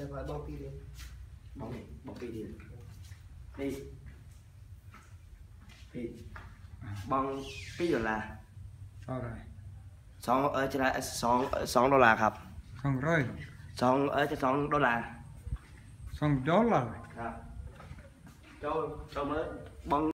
จะphải bong pi đi bong pi đi bong pi rồi là 2 จะได้2 $ครับ2จะ2 $ 2 $ ครับเจ้าเมื่อบอง